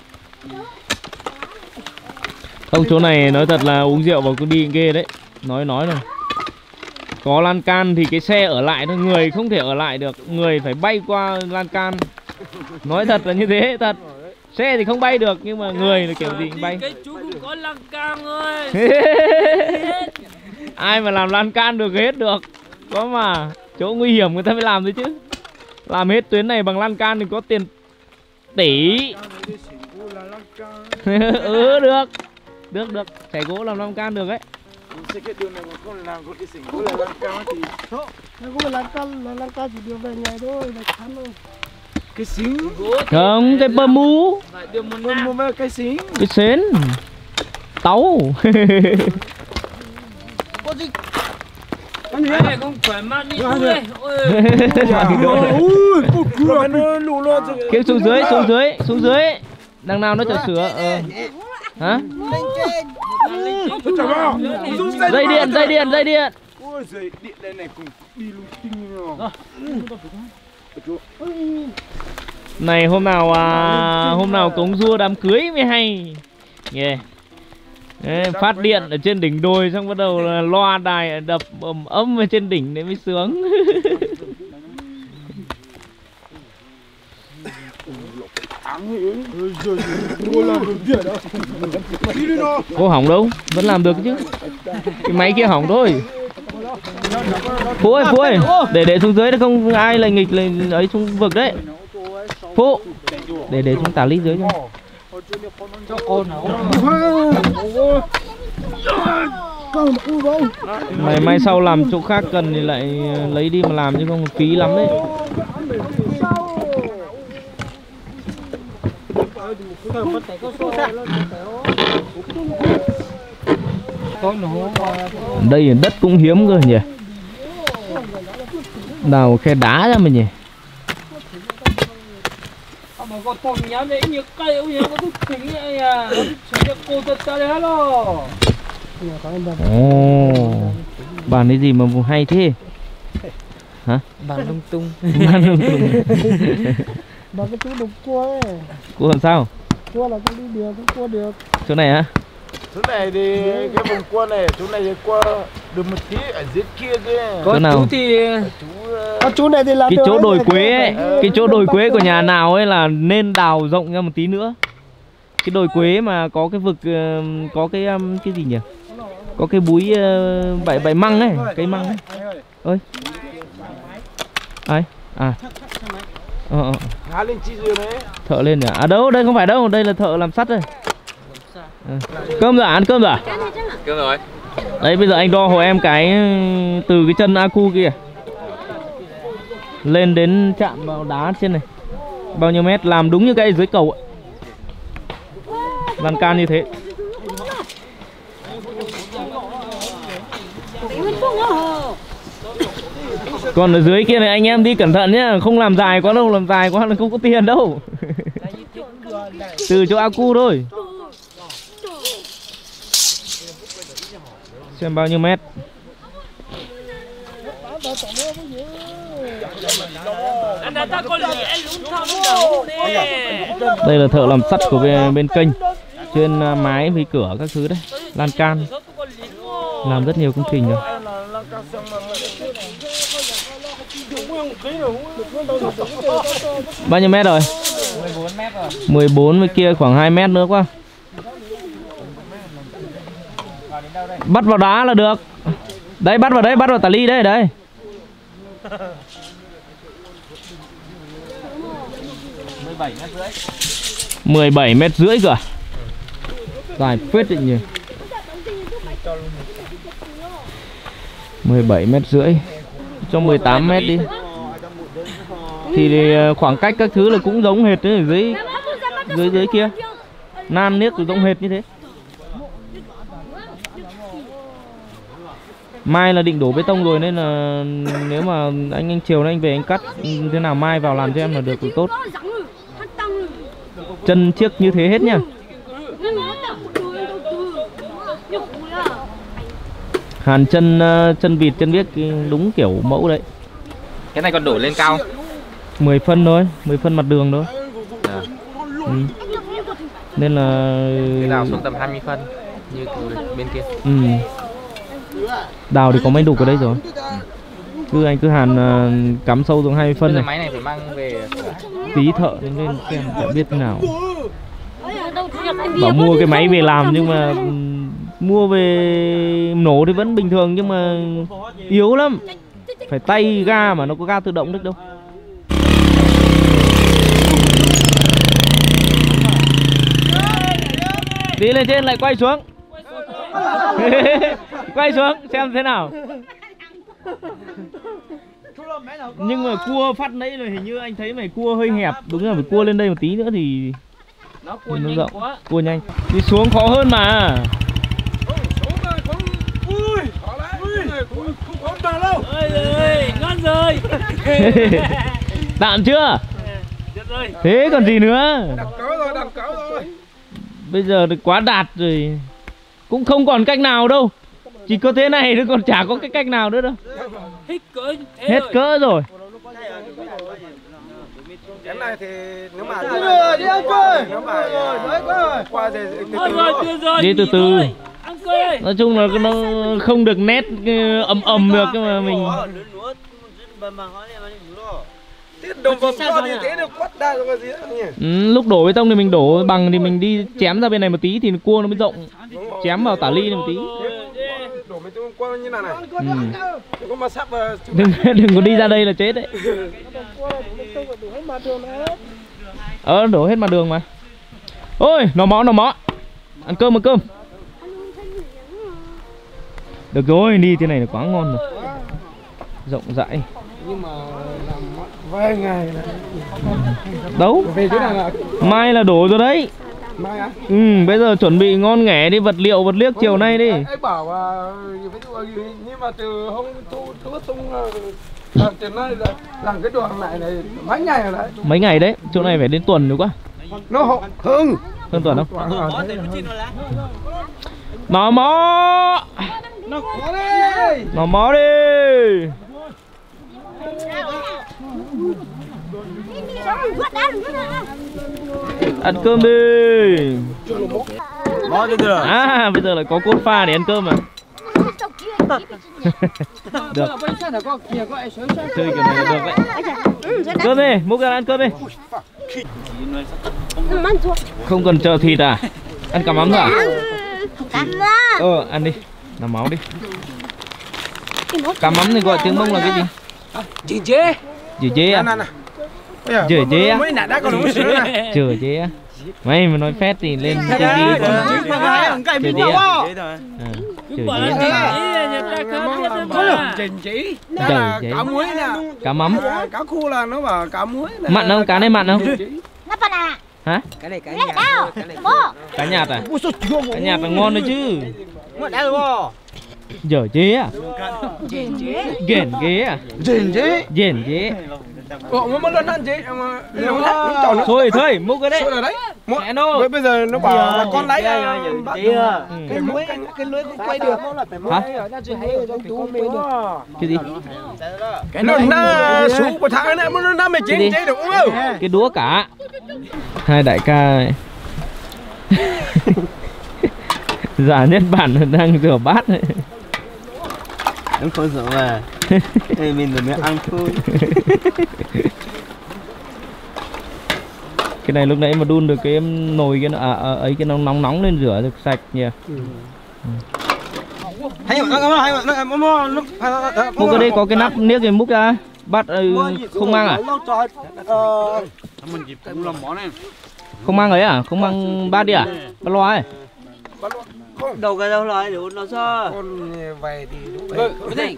Ông chỗ này nói thật là uống rượu vào cứ đi ghê đấy. Nói nói rồi. Có lan can thì cái xe ở lại thôi, người không thể ở lại được, người phải bay qua lan can. Nói thật là như thế thật. Xe thì không bay được nhưng mà người là kiểu gì cũng bay. Cái chú cũng có lan can ơi. Ai mà làm lan can được hết được. Có mà chỗ nguy hiểm người ta mới làm thôi chứ. Làm hết tuyến này bằng lan can thì có tiền tỷ. Ừ được. Được được, chảy gỗ làm lan can được đấy. Cái đường này mà không làm có cái xỉnh gỗ là lan can thì Nó cũng là lan can, là lan can chỉ đưa về nhà thôi, là chán thôi. cái xính Không, cái bơm mú. mua mua mấy cái xính. Cái sến. Tấu. Có gì? Cái này không phải mang đi thôi. Ui, một cửa nó lù luôn. Kêu xuống dưới, xuống dưới, xuống dưới. Đằng nào nó chở sửa. Ờ. Hả? Lên trên. Dây điện, dây điện, dây điện. Ôi giời, điện đây này cùng đi lung tinh rồi. Này hôm nào à, hôm nào cúng rua đám cưới mới hay. Nghe. Đấy, phát điện ở trên đỉnh đồi xong bắt đầu là loa đài đập ầm ấm ở trên đỉnh đấy mới sướng. Cô hỏng đâu, vẫn làm được chứ. Cái máy kia hỏng thôi. Phú ơi, Phú ơi, để để xuống dưới để không ai lại nghịch lại ấy xuống vực đấy. Phú, để để xuống tả ly dưới cho. Cho con nó. Mày mai sau làm chỗ khác cần thì lại lấy đi mà làm chứ không phí lắm đấy. Đây đất cũng hiếm cơ nhỉ. Đào khe đá ra mà nhỉ. Mà có thằng nhá đấy nhiều cây ông nhá có thức tính vậy à. Chỉ cho cô thật ra đấy hello. Ồ, bàn cái gì mà hay thế? Hả? Bàn lung tung. Bàn lung tung. Mà cái chú đục cua ấy. Cua làm sao? Cua là cũng đi được, cũng cua được. Chỗ này hả? Chỗ này thì cái vùng cua này, chỗ này thì cua được một tí ở dưới kia kia. Chỗ nào? Chú thì À, chú này thì làm Cái chỗ đồi quế ấy, cái chỗ đồi quế của nhà nào ấy là nên đào rộng ra một tí nữa. Cái đồi quế mà có cái vực, có cái cái gì nhỉ? Có cái búi bậy bậy măng ấy, cây măng ấy. Ơi. Ai? À. Ờ ờ. Ngã lên chi rồi đấy. Thợ lên nhỉ? À đâu, đây không phải đâu, đây là thợ làm sắt đây. À. Cơm rồi, ăn cơm rồi. cơm rồi. Đấy bây giờ anh đo hộ em cái từ cái chân Aku kia lên đến chạm vào đá trên này bao nhiêu mét, làm đúng như cái dưới cầu ấy. Lan can như thế. Còn ở dưới kia này anh em đi cẩn thận nhá, không làm dài quá đâu, làm dài quá là không có tiền đâu. Từ chỗ Aku thôi. Xem bao nhiêu mét. Đây là thợ làm sắt của bên, bên kênh. Trên mái với cửa các thứ đấy, lan can. Làm rất nhiều công trình rồi. Bao nhiêu mét rồi? mười bốn mét rồi. mười bốn với kia khoảng hai mét nữa quá. Bắt vào đá là được. Đấy, bắt vào đấy, bắt vào tà ly đấy, đấy. mười bảy mét rưỡi. mười bảy mét rưỡi cơ. Dài phết định nhỉ. mười bảy mét rưỡi. Cho mười tám mét đi. Thì khoảng cách các thứ là cũng giống hệt ở dưới dưới dưới kia. Nan niếc cũng giống hệt như thế. Mai là định đổ bê tông rồi nên là nếu mà anh anh chiều nay anh về anh cắt thế nào mai vào làm cho em là được thì tốt. Chân chiếc như thế hết nhá. Hàn chân chân vịt chân viết đúng kiểu mẫu đấy. Cái này còn đổ lên cao. mười phân thôi, mười phân mặt đường thôi. À. Ừ. Nên là cái đào xuống tầm hai mươi phân như bên kia. Ừ. Đào thì có máy đục ở đây rồi. Cứ anh cứ hàn uh, cắm sâu xuống hai mươi phân này. Máy này phải mang về tí thợ lên lên xem chẳng biết thế nào. Bảo mua cái máy về làm nhưng mà um, mua về nổ thì vẫn bình thường nhưng mà yếu lắm. Phải tay ga mà nó có ga tự động được đâu. Đi lên trên lại quay xuống. Quay xuống xem thế nào. Nhưng mà cua phát nãy là hình như anh thấy mày cua hơi hẹp. Đúng là phải cua lên đây một tí nữa thì nó cua nó nhanh rộng. quá. Cua nhanh. Đi xuống khó hơn mà. Ơi, ngon rồi. Tạm chưa? Thế còn gì nữa. Bây giờ thì quá đạt rồi. Cũng không còn cách nào đâu. Chỉ có thế này thôi, còn chả có cái cách nào nữa đâu. Hết cỡ thế Hết rồi. cỡ rồi. Cái này thì nếu mà đi rồi, đi ăn cơm. Nếu mà đấy cơ. Qua thì Đi từ từ. Nói chung là nó không được nét ầm ầm được nhưng mà mình đồng vòng to thì thế được quất ra rồi gì nữa nhỉ? ừ, lúc đổ bê tông thì mình đổ bằng thì mình đi chém ra bên này một tí thì cua nó mới rộng. Chém vào tả ly này một tí. đổ mấy tôi qua như nào này. Ừ. Đừng có mà sắp vào. Đừng đừng có đi ra đây là chết đấy. Ờ đổ hết mặt đường mà. Ôi nó mó nó mó. Ăn cơm ăn cơm. Được rồi, đi thế này là quá ngon rồi. Rộng rãi. Nhưng mà làm vài ngày là Đâu? về chỗ nào là Mai là đổ rồi đấy. mai á? Ừ, bây giờ chuẩn bị ngon nghẻ đi, vật liệu vật liếc chiều nay đi. Ấy bảo là ví dụ nhưng mà từ hôm thu thu tung làm từ nay là làm cái đoạn này này mấy ngày rồi đấy. Mấy ngày đấy, chỗ này phải đến tuần nữa quá. Nó hộ hơn Hơn tuần không? đoạn là thế. Nó mó. Nó có đi. Nó mó đi. Ăn cơm đi. À bây giờ lại có cốt pha để ăn cơm à. Được. Chơi kiểu này là được đấy. Cơm đi, múc ra ăn cơm đi. Không cần chờ thịt à? Ăn cả mắm à? Ờ ăn đi. Làm máu đi. Cá mắm thì gọi tiếng Mông là cái gì? Chị chế. Dừa chế à? Dừa chế á? Mới nãy đã còn uống sữa này. Dừa chế á? Mày mà nói phét thì lên ti vi còn dừa chế à? Dừa chế à? Trình chỉ. Dừa chế. Cá muối nè. Cá mắm. Cá khô là nó bảo cá muối. Mặn không? Cá này mặn không? Hả? Cái này cái nhà. Cái này Cá nhạt à? Cá nhạt là ngon đấy chứ. ngon đã đúng không? Dở chế à? Chị chế. Ghển ghế à? Trình chế. Ghển ghế. Ồ, mà nó ăn chế mà nó chọn nó. Thôi thôi, múc cái đấy. Thôi là đấy. Mẹ nó. Bây giờ nó bảo là con lấy Cái lưới cái lưới cũng quay được. Hả? Cái gì? Cái nó na số của tháng này nó na mày chế chế được không? Cái đũa cả. Hai đại ca này. Giả nhất bản đang rửa bát này. Em không sợ mà. Ê, mình mới ăn thôi. Cái này lúc nãy mà đun được cái em nồi cái à, à, ấy cái nóng nóng nóng lên rửa được sạch nhỉ. Hay nó hay nó nó Múc ở đây có cái nắp niếc thì múc ra. Bát ừ, không mang à? Mình chỉ cũng làm món này. Không mang ấy à? Không mang bát đi à? Bát loa ấy. đầu cái đâu lại để nó sao? Con về thì đúng vậy.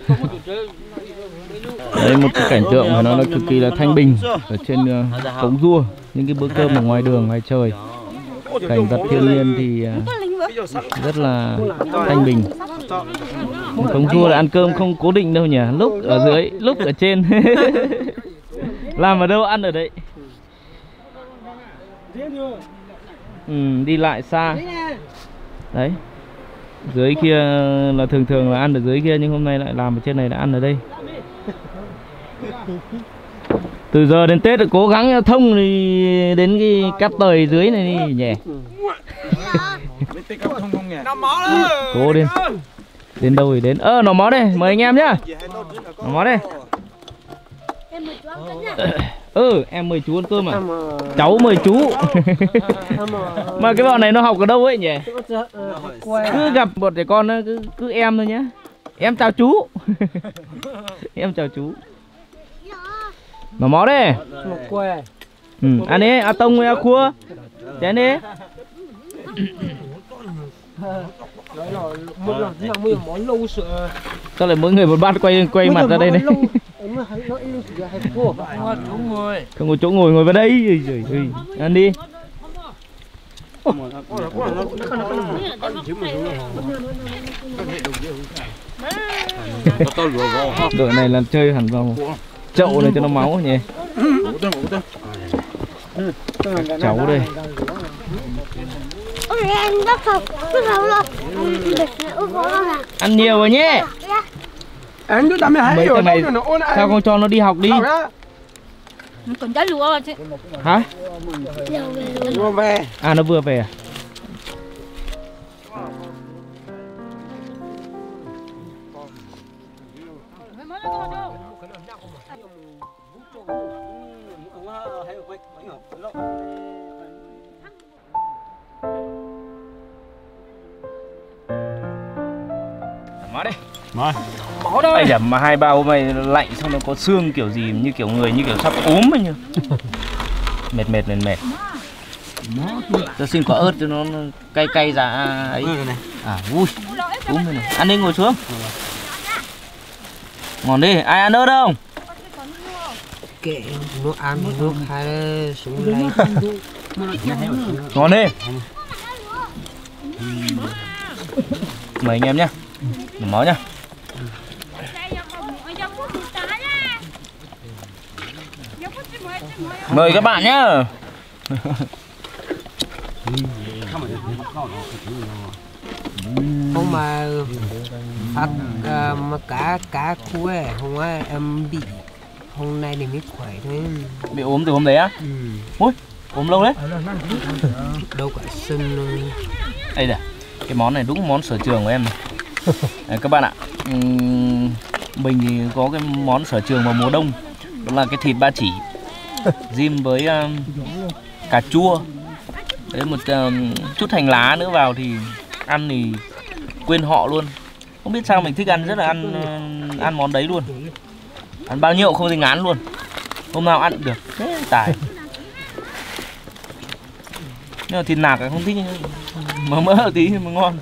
Đây một cái cảnh tượng phải nói là cực kỳ là thanh bình ở trên uh, cống rua, những cái bữa cơm ở ngoài đường ngoài trời, cảnh vật thiên nhiên thì uh, rất là thanh bình. Cống rua là ăn cơm không cố định đâu nhỉ, lúc ở dưới lúc ở trên. Làm ở đâu ăn ở đấy. Ừ, đi lại xa đấy, dưới kia là thường thường là ăn ở dưới kia nhưng hôm nay lại làm ở trên này là ăn ở đây. Từ giờ đến Tết cố gắng thông thì đến cái cáp tời dưới này đi nhỉ. Cố đến đến đâu thì đến. Ơ ờ, nó mó đây, mời anh em nhá. Nó mó đây. Ừ em mời chú ăn cơm à? Cháu mời chú. Mà cái bọn này nó học ở đâu ấy nhỉ? Cứ gặp một trẻ con nó cứ cứ em thôi nhá. Em chào chú. Em chào chú. Nó mó đây. Ừ, ăn đi, à tông với à khua. Chén đi. Sao lại mỗi người một bát quay quay mặt ra đây này? Không có chỗ ngồi, ngồi vào đây. Trời ơi, ăn đi. Đội này là chơi hẳn vào chậu này cho nó máu nhỉ. Cháu đây. Ăn nhiều rồi nhé. Mấy thằng này sao không cho nó đi học đi? Còn trái lúa chứ. Hả? Vừa về. À nó vừa về à? Mở đi. Anh nhầm mà hai ba hôm nay lạnh xong nó có xương kiểu gì như kiểu người như kiểu sắp ốm ấy nhỉ. Mệt mệt mệt mệt. Tôi xin quả ớt cho nó cay cay ra ấy. À vui. Đúng rồi này. Ăn đi, ngồi xuống. Ngon đi, ai ăn ớt không? Kệ nó ăn nước hay xuống đây. Ngon đi. Mời anh em nhá. Mời máu nhá. Mời các bạn nhá. Không mà phát uh, mà cá cá khuê không ai em bị hôm nay thì mới khỏe thôi. Bị ốm từ hôm đấy á? Ừ. Ui, ốm lâu đấy. Đâu cả sưng luôn. Đây nè, cái món này đúng món sở trường của em này. Đấy, các bạn ạ, uhm, mình thì có cái món sở trường vào mùa đông, đó là cái thịt ba chỉ rim với uh, cà chua. Đấy, một uh, chút hành lá nữa vào thì ăn thì quên họ luôn. Không biết sao mình thích ăn, rất là ăn uh, ăn món đấy luôn. Ăn bao nhiêu không thấy ngán luôn. Hôm nào ăn được. Thế tài. Nhưng mà thịt nạc không thích, mỡ mỡ tí mà ngon.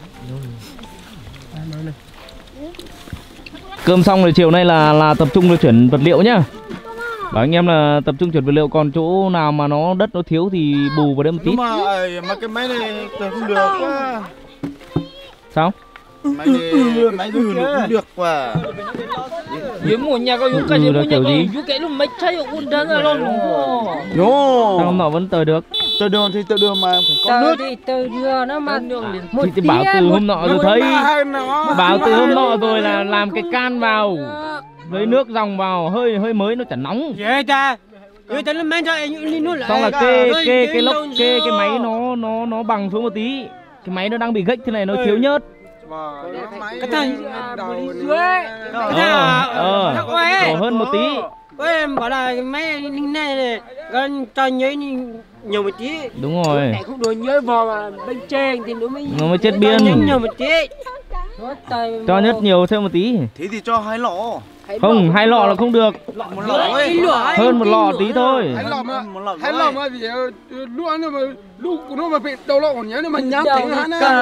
Cơm xong rồi, chiều nay là là tập trung là chuyển vật liệu nhá. Bảo anh em là tập trung chuyển vật liệu, còn chỗ nào mà nó đất nó thiếu thì bù vào đây một tí. Nhưng mà mà cái máy này không được quá. Sao? Máy này máy này không được quá. Yếm một nhà có cái gì kiểu gì? Yếm cái lúc mấy trái cũng đơn là luôn. Yo. Sao hôm nọ vẫn tới được? Tới đường thì tới đường mà phải có nước. Thì từ đường nó mà một thì bảo từ hôm nọ rồi thấy. Bảo từ hôm nọ rồi là làm cái can vào. Lấy nước dòng vào, hơi hơi mới nó chả nóng. Vậy ta. Xong là kê kê cái lốc kê cái máy nó nó nó bằng xuống một tí. Cái máy nó đang bị gách thế này, nó thiếu nhớt. Cái thằng dưới ờ ờ hơn một tí. Em bảo là mấy này này con cho nhớ nhiều một tí. Đúng rồi. Không đùa nhớ vào mà bên trên thì nó mới nó mới chết biên. Nhiều một tí. Cho nhất nhiều thêm một tí. Thế thì cho hai lọ. Không, hai lọ là không được. Một lọ ấy. Hơn một lọ tí thôi. Hai lọ mà hai lọ mà thì lúa nó mà lúa của nó mà bị đầu lọ còn nhớ nó mà nhám tính hắn á.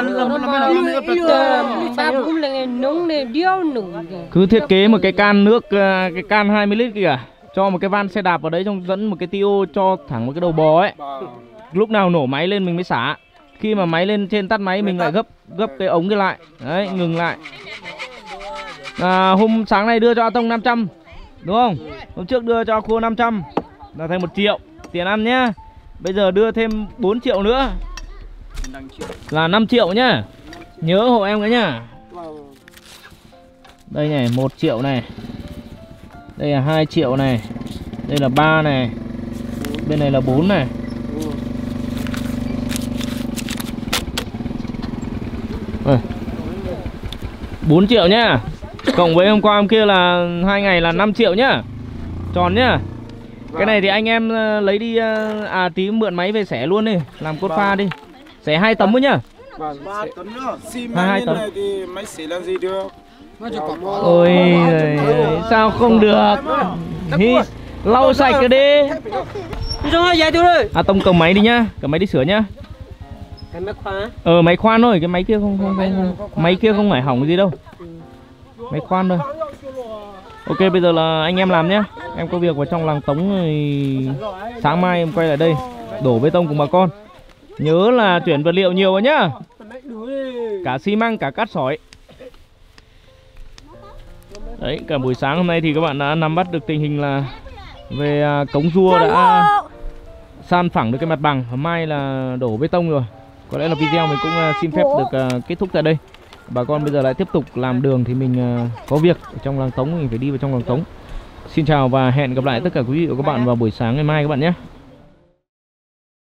Ba cũng là nóng này điêu nùng. Cứ thiết kế một cái can nước, cái can hai mươi lít kìa, cho một cái van xe đạp vào đấy, xong dẫn một cái tiêu cho thẳng một cái đầu bò ấy. Lúc nào nổ máy lên mình mới xả. Khi mà máy lên trên tắt máy mình lại gấp gấp cái ống cái lại. Đấy, ngừng lại. À, hôm sáng nay đưa cho A Tông năm trăm, đúng không? Hôm trước đưa cho Khua năm trăm là thành một triệu tiền ăn nhá. Bây giờ đưa thêm bốn triệu nữa là năm triệu nhá. Nhớ hộ em cái nhá. Đây này, một triệu này. Đây là hai triệu này. Đây là ba này. Bên này là bốn này. Đây. bốn triệu nhá. Cộng với hôm qua hôm kia là hai ngày là năm triệu nhá. Tròn nhá. Cái này thì anh em lấy đi, à tí mượn máy về xẻ luôn đi, làm cốt pha đi. Xẻ hai tấm nữa nhá. ba tấn nữa. Xi măng như này thì máy xẻ làm gì được. Ôi sao không được. Hi, lau sạch cái đi. À Tông cầm máy đi nhá, cầm máy đi sửa nhá. Cái máy khoan. Ờ máy khoan thôi, cái máy kia không không không, không. Máy kia không phải hỏng cái gì đâu. Máy khoan thôi. Ok, bây giờ là anh em làm nhé. Em có việc vào trong làng Tống rồi. Sáng mai em quay lại đây đổ bê tông cùng bà con. Nhớ là chuyển vật liệu nhiều vào nhá. Cả xi măng, cả cát sỏi. Đấy, cả buổi sáng hôm nay thì các bạn đã nắm bắt được tình hình là về cống rua đã san phẳng được cái mặt bằng. Hôm mai là đổ bê tông rồi. Có lẽ là video mình cũng xin phép được kết thúc tại đây. Bà con bây giờ lại tiếp tục làm đường thì mình uh, có việc ở trong làng Tống, mình phải đi vào trong làng Tống. Xin chào và hẹn gặp lại tất cả quý vị và các bạn vào buổi sáng ngày mai các bạn nhé.